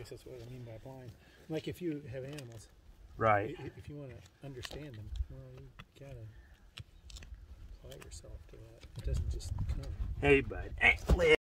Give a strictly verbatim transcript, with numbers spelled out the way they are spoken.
guess that's what I mean by applying. Like if you have animals, Right. if you want to understand them, well, you gotta apply yourself to that. It doesn't just come. Hey, bud. Hey,